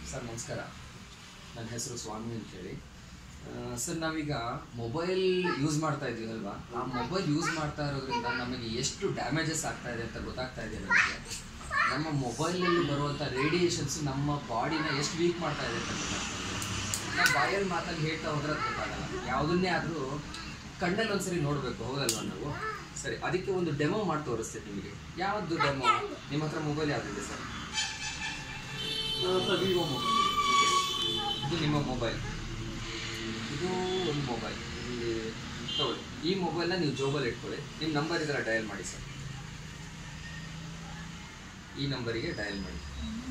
Sir ನಮಸ್ಕಾರ, ನನ್ನ ಹೆಸರು ಸ್ವಾಮಿ ಅಂತೇಳಿ. ಸರ್ ನಾವೀಗ ಮೊಬೈಲ್ ಯೂಸ್ ಮಾಡ್ತಾ ಇದ್ದೀವಲ್ವಾ, ಆ ಮೊಬೈಲ್ ಯೂಸ್ ಮಾಡ್ತಾ ಇರೋದ್ರಿಂದ ನಮಗೆ ಎಷ್ಟು ಡ್ಯಾಮೇಜಸ್ ಆಗ್ತಾ ಇದೆ ಅಂತ ಗೊತ್ತಾಗ್ತಾ ಇದೆ. ನಮಗೆ ನಮ್ಮ ಮೊಬೈಲಲ್ಲಿ ಬರುವಂಥ ರೇಡಿಯೇಷನ್ಸ್ ನಮ್ಮ ಬಾಡಿನ ಎಷ್ಟು ವೀಕ್ ಮಾಡ್ತಾ ಇದೆ ಅಂತ ಗೊತ್ತಾಗ್ತಾ ಇದೆ. ನಾವು ಬಾಯಲ್ಲಿ ಮಾತಾಗಿ ಹೇಳ್ತಾ ಹೋದ್ರೆ ಗೊತ್ತಾಗಲ್ಲ. ಯಾವುದನ್ನೇ ಆದರೂ ಕಣ್ಣಲ್ಲಿ ಒಂದ್ಸರಿ ನೋಡಬೇಕು, ಹೌದಲ್ವಾ ನಾವು? ಸರಿ, ಅದಕ್ಕೆ ಒಂದು ಡೆಮೋ ಮಾಡಿ ತೋರಿಸ್ತೀನಿ ನಿಮಗೆ. ಯಾವುದು ಡೆಮೋ? ನಿಮ್ಮ ಹತ್ರ ಮೊಬೈಲ್ ಯಾವುದಿದೆ ಸರ್? Vivo mobile. ಇದು ನಿಮ್ಮ ಮೊಬೈಲ್, ಇದು ಒಂದು ಮೊಬೈಲ್ ಇಲ್ಲಿ ತಗೊಳ್ಳಿ. ಈ ಮೊಬೈಲ್ನ ನೀವು ಜೋಬಲ್ಲಿ ಇಟ್ಕೊಳ್ಳಿ. ನಿಮ್ಮ ನಂಬರ್ ಇದರ ಡಯಲ್ ಮಾಡಿ ಸರ್. ಈ ನಂಬರಿಗೆ ಡಯಲ್ ಮಾಡಿ.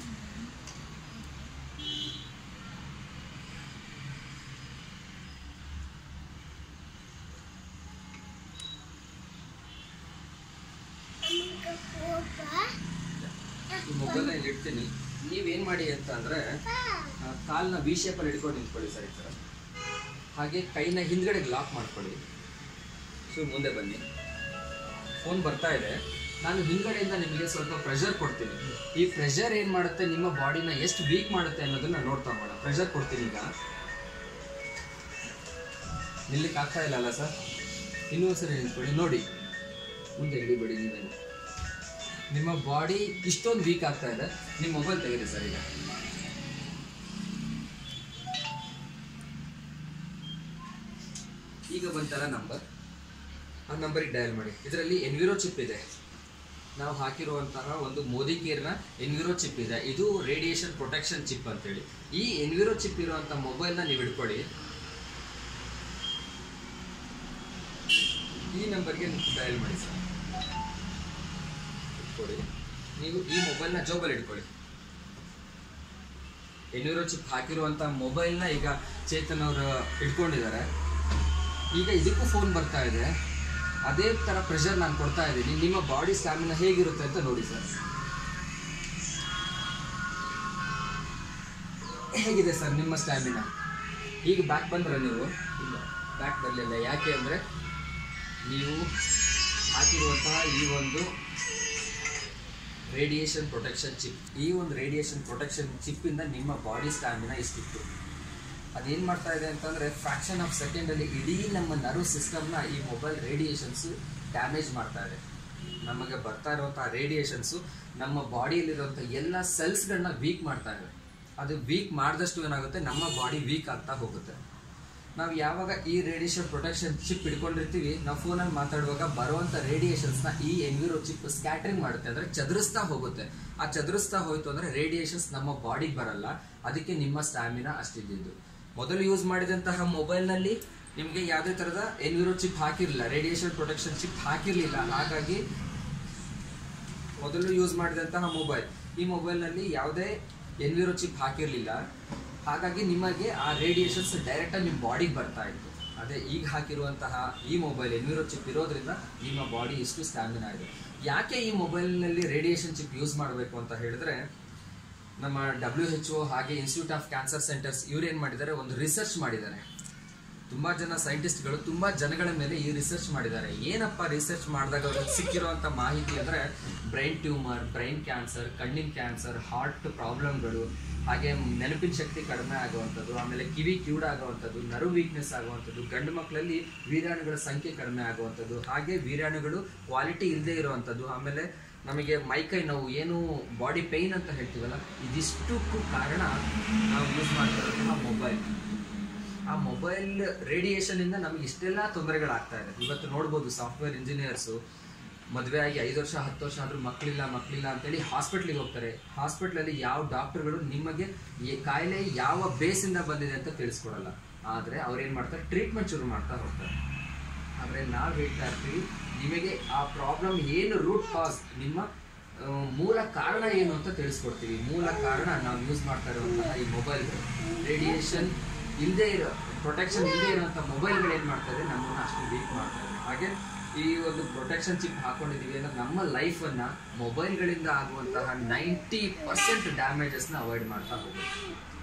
ಈ ಮೊಬೈಲ್ನ ಇಲ್ಲಿ ಇಡ್ತೀನಿ. ನೀವೇನು ಮಾಡಿ ಅಂತ ಅಂದರೆ, ಕಾಲನ್ನ ವಿ ಶೇಪಲ್ಲಿ ಹಿಡ್ಕೊಂಡು ನಿಂತ್ಕೊಳ್ಳಿ ಸರ್ ಈ ಥರ. ಹಾಗೆ ಕೈನ ಹಿಂದ್ಗಡೆಗೆ ಲಾಕ್ ಮಾಡ್ಕೊಳ್ಳಿ. ಸೊ ಮುಂದೆ ಬನ್ನಿ. ಫೋನ್ ಬರ್ತಾ ಇದೆ. ನಾನು ಹಿಂದ್ಗಡೆಯಿಂದ ನಿಮಗೆ ಸ್ವಲ್ಪ ಪ್ರೆಷರ್ ಕೊಡ್ತೀನಿ. ಈ ಪ್ರೆಷರ್ ಏನು ಮಾಡುತ್ತೆ, ನಿಮ್ಮ ಬಾಡಿನ ಎಷ್ಟು ವೀಕ್ ಮಾಡುತ್ತೆ ಅನ್ನೋದನ್ನ ನೋಡ್ತಾ ಹೋಗೋಣ. ಪ್ರೆಷರ್ ಕೊಡ್ತೀನಿ ಈಗ. ನಿಲ್ಲಿಕ್ಕೆ ಆಗ್ತಾ ಇಲ್ಲ ಅಲ್ಲ ಸರ್? ಇನ್ನೂ ಸರಿ ನಿಂತ್ಕೊಳ್ಳಿ. ನೋಡಿ, ಮುಂದೆ ಹಿಡಿಬೇಡಿ ನೀವೇನು. ನಿಮ್ಮ ಬಾಡಿ ಇಷ್ಟೊಂದು ವೀಕ್ ಆಗ್ತಾ ಇದೆ. ನಿಮ್ಮ ಮೊಬೈಲ್ ತೆಗೀರಿ ಸರ್ ಈಗ. ಈಗ ಬಂತಲ್ಲ ನಂಬರ್, ಆ ನಂಬರಿಗೆ ಡಯಲ್ ಮಾಡಿ. ಇದರಲ್ಲಿ ಎನ್ವಿರೋ ಚಿಪ್ ಇದೆ. ನಾವು ಹಾಕಿರುವಂತಹ ಒಂದು ಮೋದಿ ಕೇರ್ನ ಎನ್ವಿರೋ ಚಿಪ್ ಇದೆ. ಇದು ರೇಡಿಯೇಷನ್ ಪ್ರೊಟೆಕ್ಷನ್ ಚಿಪ್ ಅಂತೇಳಿ. ಈ ಎನ್ವಿರೋ ಚಿಪ್ ಇರುವಂಥ ಮೊಬೈಲ್ನ ನೀವು ಹಿಡ್ಕೊಳ್ಳಿ. ಈ ನಂಬರ್ಗೆ ಡಯಲ್ ಮಾಡಿ ಸರ್. ಇಟ್ಕೊಳ್ಳಿ. ನೀವು ಈ ಮೊಬೈಲ್ನ ಜೋಬಲ್ಲಿ ಇಟ್ಕೊಳ್ಳಿ. ಎನ್ವಿರೋ ಚಿಪ್ ಹಾಕಿರುವಂಥ ಮೊಬೈಲ್ನ ಈಗ ಚೇತನ್ ಅವರು ಇಟ್ಕೊಂಡಿದ್ದಾರೆ. ಈಗ ಇದಕ್ಕೂ ಫೋನ್ ಬರ್ತಾ ಇದೆ. ಅದೇ ಥರ ಪ್ರೆಷರ್ ನಾನು ಕೊಡ್ತಾ ಇದ್ದೀನಿ. ನಿಮ್ಮ ಬಾಡಿ ಸ್ಟ್ಯಾಮಿನಾ ಹೇಗಿರುತ್ತೆ ಅಂತ ನೋಡಿ ಸರ್. ಹೇಗಿದೆ ಸರ್ ನಿಮ್ಮ ಸ್ಟ್ಯಾಮಿನಾ? ಈಗ ಬ್ಯಾಕ್ ಬಂದ್ರೆ ನೀವು ಇಲ್ಲ, ಬ್ಯಾಕ್ ಬರಲಿಲ್ಲ. ಯಾಕೆ ಅಂದರೆ ನೀವು ಹಾಕಿರುವಂತಹ ಈ ಒಂದು ರೇಡಿಯೇಷನ್ ಪ್ರೊಟೆಕ್ಷನ್ ಚಿಪ್. ಈ ಒಂದು ರೇಡಿಯೇಷನ್ ಪ್ರೊಟೆಕ್ಷನ್ ಚಿಪ್ಪಿಂದ ನಿಮ್ಮ ಬಾಡಿ ಸ್ಟ್ಯಾಮಿನಾ ಇಷ್ಟಿತ್ತು. ಅದೇನು ಮಾಡ್ತಾ ಇದೆ ಅಂತಂದರೆ, ಫ್ರಾಕ್ಷನ್ ಆಫ್ ಸೆಕೆಂಡಲ್ಲಿ ಇಡೀ ನಮ್ಮ ನರ್ವ್ ಸಿಸ್ಟಮ್ನ ಈ ಮೊಬೈಲ್ ರೇಡಿಯೇಷನ್ಸು ಡ್ಯಾಮೇಜ್ ಮಾಡ್ತಾ ಇದೆ. ನಮಗೆ ಬರ್ತಾ ಇರುವಂಥ ರೇಡಿಯೇಷನ್ಸು ನಮ್ಮ ಬಾಡಿಯಲ್ಲಿರುವಂಥ ಎಲ್ಲ ಸೆಲ್ಸ್ಗಳನ್ನ ವೀಕ್ ಮಾಡ್ತಾ ಇದೆ. ಅದು ವೀಕ್ ಮಾಡಿದಷ್ಟು ಏನಾಗುತ್ತೆ, ನಮ್ಮ ಬಾಡಿ ವೀಕ್ ಆಗ್ತಾ ಹೋಗುತ್ತೆ. ನಾವು ಯಾವಾಗ ಈ ರೇಡಿಯೇಷನ್ ಪ್ರೊಟೆಕ್ಷನ್ ಚಿಪ್ ಹಿಡ್ಕೊಂಡಿರ್ತೀವಿ, ನಾವು ಫೋನಲ್ಲಿ ಮಾತಾಡುವಾಗ ಬರುವಂಥ ರೇಡಿಯೇಷನ್ಸ್ನ ಈ ಎನ್ವಿರೋ ಚಿಪ್ ಸ್ಕ್ಯಾಟ್ರಿಂಗ್ ಮಾಡುತ್ತೆ, ಅಂದರೆ ಚದುರಿಸ್ತಾ ಹೋಗುತ್ತೆ. ಆ ಚದುರಿಸ್ತಾ ಹೋಯಿತು ಅಂದರೆ ರೇಡಿಯೇಷನ್ಸ್ ನಮ್ಮ ಬಾಡಿಗೆ ಬರಲ್ಲ. ಅದಕ್ಕೆ ನಿಮ್ಮ ಸ್ಟ್ಯಾಮಿನಾ ಅಷ್ಟಿದ್ದು. ಮೊದಲು ಯೂಸ್ ಮಾಡಿದಂತಹ ಮೊಬೈಲ್ನಲ್ಲಿ ನಿಮಗೆ ಯಾವುದೇ ಥರದ ಎನ್ವಿರೋ ಚಿಪ್ ಹಾಕಿರಲಿಲ್ಲ, ರೇಡಿಯೇಷನ್ ಪ್ರೊಟೆಕ್ಷನ್ ಚಿಪ್ ಹಾಕಿರಲಿಲ್ಲ. ಹಾಗಾಗಿ ಮೊದಲು ಯೂಸ್ ಮಾಡಿದಂತಹ ಮೊಬೈಲ್, ಈ ಮೊಬೈಲ್ನಲ್ಲಿ ಯಾವುದೇ ಎನ್ವಿರೋ ಚಿಪ್ ಹಾಕಿರಲಿಲ್ಲ. ಹಾಗಾಗಿ ನಿಮಗೆ ಆ ರೇಡಿಯೇಷನ್ಸ್ ಡೈರೆಕ್ಟಾಗಿ ನಿಮ್ಮ ಬಾಡಿಗೆ ಬರ್ತಾ ಇತ್ತು. ಅದೇ ಈಗ ಹಾಕಿರುವಂತಹ ಈ ಮೊಬೈಲ್ ಎನ್ವಿರೋ ಚಿಪ್ ಇರೋದ್ರಿಂದ ನಿಮ್ಮ ಬಾಡಿ ಇಷ್ಟು ಸ್ಟ್ಯಾಮಿನಾ ಇದೆ. ಯಾಕೆ ಈ ಮೊಬೈಲ್ನಲ್ಲಿ ರೇಡಿಯೇಷನ್ ಚಿಪ್ ಯೂಸ್ ಮಾಡಬೇಕು ಅಂತ ಹೇಳಿದ್ರೆ, ನಮ್ಮ WHO ಹಾಗೆ ಇನ್ಸ್ಟಿಟ್ಯೂಟ್ ಆಫ್ ಕ್ಯಾನ್ಸರ್ ಸೆಂಟರ್ಸ್ ಇವ್ರೇನು ಮಾಡಿದ್ದಾರೆ, ಒಂದು ರಿಸರ್ಚ್ ಮಾಡಿದ್ದಾರೆ. ತುಂಬ ಜನ ಸೈಂಟಿಸ್ಟ್ಗಳು ತುಂಬ ಜನಗಳ ಮೇಲೆ ಈ ರಿಸರ್ಚ್ ಮಾಡಿದ್ದಾರೆ. ಏನಪ್ಪ ರಿಸರ್ಚ್ ಮಾಡಿದಾಗ ಅವ್ರಿಗೆ ಸಿಕ್ಕಿರುವಂಥ ಮಾಹಿತಿ ಅಂದರೆ, ಬ್ರೈನ್ ಟ್ಯೂಮರ್, ಬ್ರೈನ್ ಕ್ಯಾನ್ಸರ್, ಕಣ್ಣಿನ ಕ್ಯಾನ್ಸರ್, ಹಾರ್ಟ್ ಪ್ರಾಬ್ಲಮ್ಗಳು, ಹಾಗೆ ನೆನಪಿನ ಶಕ್ತಿ ಕಡಿಮೆ ಆಗುವಂಥದ್ದು, ಆಮೇಲೆ ಕಿವಿ ಕಿವುಡಾಗುವಂಥದ್ದು, ನರ್ವ್ ವೀಕ್ನೆಸ್ ಆಗುವಂಥದ್ದು, ಗಂಡು ಮಕ್ಕಳಲ್ಲಿ ವೀರ್ಯಾಣುಗಳ ಸಂಖ್ಯೆ ಕಡಿಮೆ ಆಗುವಂಥದ್ದು, ಹಾಗೆ ವೀರ್ಯಾಣುಗಳು ಕ್ವಾಲಿಟಿ ಇಲ್ಲದೆ ಇರುವಂಥದ್ದು, ಆಮೇಲೆ ನಮಗೆ ಮೈಕೈ ನೋವು, ಏನು ಬಾಡಿ ಪೇಯ್ನ್ ಅಂತ ಹೇಳ್ತೀವಲ್ಲ, ಇದಿಷ್ಟಕ್ಕೂ ಕಾರಣ ನಾವು ಯೂಸ್ ಮಾಡ್ತಿರೋಂತಹ ಮೊಬೈಲ್. ಆ ಮೊಬೈಲ್ ರೇಡಿಯೇಷನಿಂದ ನಮಗೆ ಇಷ್ಟೆಲ್ಲ ತೊಂದರೆಗಳಾಗ್ತಾ ಇದೆ. ಇವತ್ತು ನೋಡ್ಬೋದು, ಸಾಫ್ಟ್ವೇರ್ ಇಂಜಿನಿಯರ್ಸು ಮದುವೆ ಆಗಿ 5 ವರ್ಷ 10 ವರ್ಷ ಆದರೂ ಮಕ್ಕಳಿಲ್ಲ ಅಂತೇಳಿ ಹಾಸ್ಪಿಟ್ಲಿಗೆ ಹೋಗ್ತಾರೆ. ಹಾಸ್ಪಿಟ್ಲಲ್ಲಿ ಯಾವ ಡಾಕ್ಟರ್ಗಳು ನಿಮಗೆ ಈ ಕಾಯಿಲೆ ಯಾವ ಬೇಸಿಂದ ಬಂದಿದೆ ಅಂತ ತಿಳಿಸ್ಕೊಡಲ್ಲ. ಆದರೆ ಅವ್ರೇನು ಮಾಡ್ತಾರೆ, ಟ್ರೀಟ್ಮೆಂಟ್ ಶುರು ಮಾಡ್ತಾ ಹೋಗ್ತಾರೆ. ಆದರೆ ನಾವು ಹೇಳ್ತಾ ಇರ್ತೀವಿ, ನಿಮಗೆ ಆ ಪ್ರಾಬ್ಲಮ್ ಏನು, ರೂಟ್ ಕಾಸ್, ನಿಮ್ಮ ಮೂಲ ಕಾರಣ ಏನು ಅಂತ ತಿಳಿಸ್ಕೊಡ್ತೀವಿ. ಮೂಲ ಕಾರಣ ನಾವು ಯೂಸ್ ಮಾಡ್ತಾ ಇರುವಂತಹ ಈ ಮೊಬೈಲ್ಗಳು. ರೇಡಿಯೇಷನ್ ಇಲ್ಲದೆ ಇರೋ, ಪ್ರೊಟೆಕ್ಷನ್ ಇಲ್ಲದೆ ಇರುವಂಥ ಮೊಬೈಲ್ಗಳು ಏನು ಮಾಡ್ತಾರೆ, ನಮ್ಮನ್ನು ಅಷ್ಟು ವೀಕ್ ಮಾಡ್ತಾರೆ. ಹಾಗೆ ಈ ಒಂದು ಪ್ರೊಟೆಕ್ಷನ್ ಚಿಪ್ ಹಾಕೊಂಡಿದ್ದೀವಿ ಅಂದರೆ ನಮ್ಮ ಲೈಫನ್ನು ಮೊಬೈಲ್ಗಳಿಂದ ಆಗುವಂತಹ 90% ಡ್ಯಾಮೇಜಸ್ನ ಅವಾಯ್ಡ್ ಮಾಡ್ತಾ ಹೋಗುತ್ತೆ.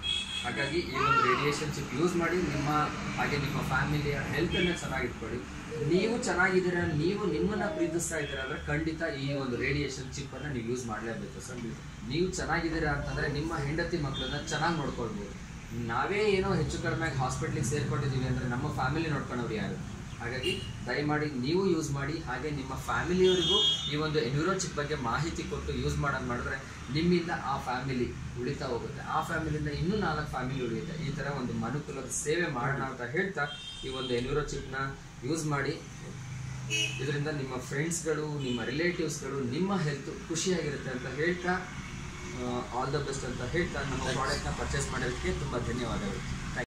ಹಾಗಾಗಿ ಈ ಒಂದು ರೇಡಿಯೇಷನ್ ಚಿಪ್ ಯೂಸ್ ಮಾಡಿ ಹಾಗೆ ನಿಮ್ಮ ಫ್ಯಾಮಿಲಿಯ ಹೆಲ್ತನ್ನು ಚೆನ್ನಾಗಿಟ್ಕೊಳ್ಳಿ. ನೀವು ಚೆನ್ನಾಗಿದ್ದೀರಾ, ನೀವು ನಿಮ್ಮನ್ನು ಪ್ರೀತಿಸ್ತಾ ಇದ್ದೀರಾ ಅಂದರೆ ಖಂಡಿತ ಈ ಒಂದು ರೇಡಿಯೇಷನ್ ಚಿಪ್ಪನ್ನು ನೀವು ಯೂಸ್ ಮಾಡಲೇಬೇಕು ಸರ್. ನೀವು ಚೆನ್ನಾಗಿದ್ದೀರಾ ಅಂತಂದರೆ ನಿಮ್ಮ ಹೆಂಡತಿ ಮಕ್ಕಳನ್ನ ಚೆನ್ನಾಗಿ ನೋಡ್ಕೊಳ್ಬೋದು. ನಾವೇ ಏನೋ ಹೆಚ್ಚು ಕಡಿಮೆ ಹಾಸ್ಪಿಟ್ಲಿಗೆ ಸೇರ್ಕೊಂಡಿದ್ದೀವಿ ಅಂದರೆ ನಮ್ಮ ಫ್ಯಾಮಿಲಿ ನೋಡ್ಕೊಳ್ಳೋರು ಯಾರು? ಹಾಗಾಗಿ ದಯಮಾಡಿ ನೀವು ಯೂಸ್ ಮಾಡಿ, ಹಾಗೆ ನಿಮ್ಮ ಫ್ಯಾಮಿಲಿಯವರಿಗೂ ಈ ಒಂದು ಎನ್ವಿರೋ ಚಿಪ್ ಬಗ್ಗೆ ಮಾಹಿತಿ ಕೊಟ್ಟು ಯೂಸ್ ಮಾಡೋದು ಮಾಡಿದ್ರೆ ನಿಮ್ಮಿಂದ ಆ ಫ್ಯಾಮಿಲಿ ಉಳಿತಾ ಹೋಗುತ್ತೆ, ಆ ಫ್ಯಾಮಿಲಿಯಿಂದ ಇನ್ನೂ 4 ಫ್ಯಾಮಿಲಿ ಉಳಿಯುತ್ತೆ. ಈ ಥರ ಒಂದು ಮನುಕುಲದ ಸೇವೆ ಮಾಡೋಣ ಅಂತ ಹೇಳ್ತಾ ಈ ಒಂದು ಎನ್ವಿರೋ ಚಿಪ್ನ ಯೂಸ್ ಮಾಡಿ. ಇದರಿಂದ ನಿಮ್ಮ ಫ್ರೆಂಡ್ಸ್ಗಳು, ನಿಮ್ಮ ರಿಲೇಟಿವ್ಸ್ಗಳು, ನಿಮ್ಮ ಹೆಲ್ತ್ ಖುಷಿಯಾಗಿರುತ್ತೆ ಅಂತ ಹೇಳ್ತಾ ಆಲ್ ದ ಬೆಸ್ಟ್ ಅಂತ ಹೇಳ್ತಾ ನಮ್ಮ ಪ್ರಾಡಕ್ಟ್ನ ಪರ್ಚೇಸ್ ಮಾಡೋದಕ್ಕೆ ತುಂಬ ಧನ್ಯವಾದಗಳು.